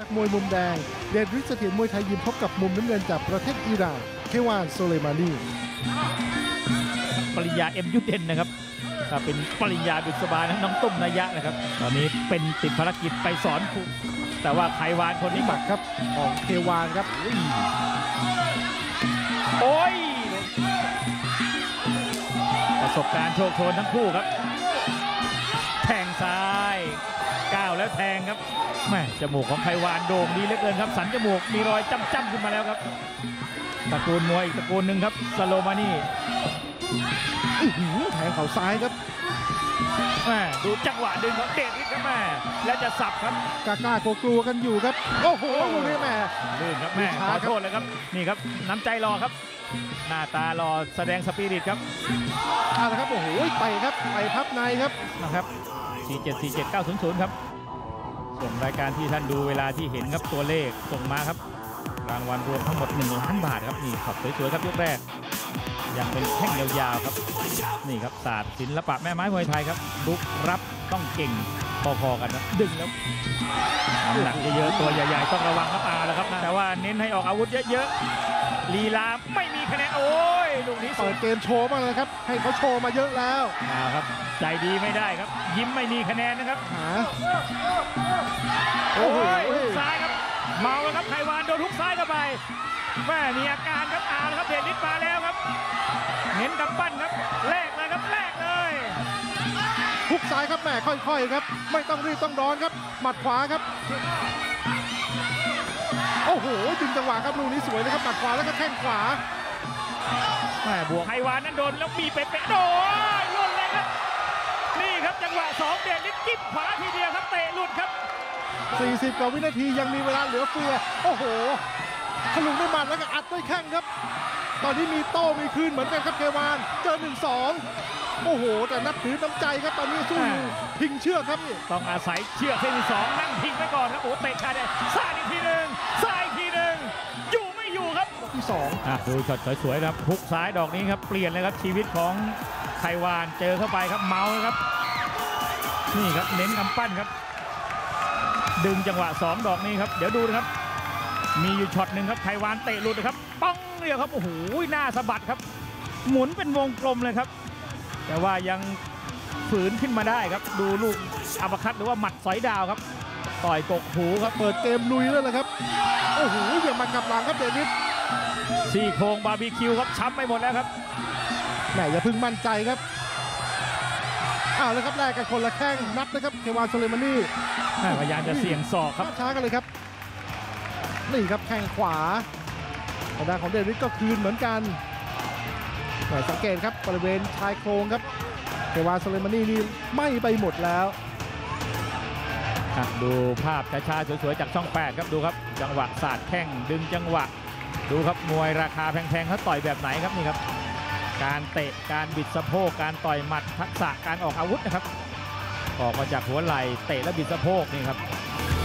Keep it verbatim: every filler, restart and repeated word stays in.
มวยมุมแดงเดชฤทธิ์เสถียรมวยไทยยิมพบกับมุมน้ำเงินจากประเทศอิหร่านเควานโซเลมานีปริญญาเอ็มยุทธเด่นนะครับถ้าเป็นปริญญาบุษบานะน้องตุ้มนายะนะครับตอนนี้เป็นติดภารกิจไปสอนครูแต่ว่าไขวานคนนี้หมักครับของเควานครับโอ้ยประสบการณ์โชคโชนทั้งคู่ครับแทงซ้ายก้าวแล้วแทงครับแม่จมูกของไขวานโด่งดีเหลือเกินครับสันจมูกมีรอยจ้ำๆขึ้นมาแล้วครับตระกูลมวยอีกตระกูลหนึ่งครับสโลมานีแทงเข่าซ้ายครับแม่ดูจังหวะดึงของเดชฤทธิ์ครับแม่และจะสับครับกล้ากลัวกันอยู่ครับโอ้โหนี่แม่ลื่นครับแม่ขอโทษเลยครับนี่ครับน้ำใจรอครับหน้าตารอแสดงสปิริตครับเอาละครับโอ้โหไปครับไปพับในครับนะครับสี่ เจ็ด สี่ เจ็ด เก้า ศูนย์ ศูนย์ครับส่งรายการที่ท่านดูเวลาที่เห็นครับตัวเลขส่งมาครับรางวัลรวมทั้งหมดหนึ่งล้านบาทครับนี่ขับสวยๆครับยกแรกยังเป็นแท่งยาวๆครับนี่ครับศาสตร์ศิลปะแม่ไม้มวยไทยครับลุกรับต้องเก่งพอๆกันนะดึงแล้วน้ำหนักเยอะๆตัวใหญ่ๆต้องระวังครับอาแล้วครับแต่ว่าเน้นให้ออกอาวุธเยอะๆลีลาไม่มีคะแนนโอ้ยลูกนี้เปิดเกมโชว์มาเลยครับให้เขาโชว์มาเยอะแล้วอ่าครับใจดีไม่ได้ครับยิ้มไม่มีคะแนนนะครับหาโอ้ยซ้ายครับเมาแล้วครับไขวานโดนทุกซ้ายเข้าไปแม่มีอาการครับอาแล้วครับเดชฤทธิ์มาแล้วครับเน้นกำปั้นครับแลกเลยครับแลกเลยทุกซ้ายครับแม่ค่อยๆครับไม่ต้องรีบต้องร้อนครับหมัดขวาครับโอ้โหดึงจังหวะครับลูกนี้สวยเลยครับหมัดขวาแล้วก็แข้งขวาแม่บวกไขวานนั้นโดนแล้วมีเป๊ะๆโดนหลุดเลยครับนี่ครับจังหวะสองเดชฤทธิ์จิ้มขวาทีเดียวครับเตะหลุดครับสี่สิบกว่าวินาทียังมีเวลาเหลือเฟือโอ้โหถลุงด้วยหมัดแล้วก็อัดด้วยแข้งครับตอนนี้มีโต้มีคืนเหมือนกันครับเควานเจอหนึ่งสองโอ้โหแต่นับถือน้ำใจครับตอนนี้สู้พิงเชือกครับนี่ต้องอาศัยเชือกเส้นที่สองนั่งพิงไปก่อนครับโอ้เตะขาได้ซ้ายอีกทีหนึ่งซ้ายอีกทีหนึ่งอยู่ไม่อยู่ครับที่สองดูช็อตสวยๆครับพุกซ้ายดอกนี้ครับเปลี่ยนเลยครับชีวิตของไขวานเจอเข้าไปครับเมาครับนี่ครับเน้นกำปั้นครับดึงจังหวะสองดอกนี้ครับเดี๋ยวดูนะครับมีอยู่ช็อตหนึ่งครับไขวานเตะหลุดนะครับปังเรียกครับโอ้โหหน้าสะบัดครับหมุนเป็นวงกลมเลยครับแต่ว่ายังฝืนขึ้นมาได้ครับดูลูกอัปเปอร์คัตหรือว่าหมัดสอยดาวครับต่อยกกหูครับเปิดเกมลุยแล้วนะครับโอ้โหอย่ามากลับหลังครับเดนิสซี่โครงบาร์บีคิวครับช้ำไปหมดแล้วครับแหมอย่าพึ่งมั่นใจครับอ้าวแล้วครับแรกกันคนละแข้งนับนะครับเควานโซเลมานีพยายามจะเสี่ยงศอกครับช้ากันเลยครับนี่ครับแข้งขวาทางด้านของเดวิดก็คืนเหมือนกันสังเกตครับบริเวณชายโครงครับเควานโซเลมานีนี่ไม่ไปหมดแล้วดูภาพช้าๆสวยๆจากช่องแปดครับดูครับจังหวะสาดแข้งดึงจังหวะดูครับมวยราคาแพงๆเขาต่อยแบบไหนครับนี่ครับการเตะการบิดสะโพกการต่อยหมัดทักษะการออกอาวุธนะครับออกมาจากหัวไหล่เตะและบิดสะโพกนี่ครับ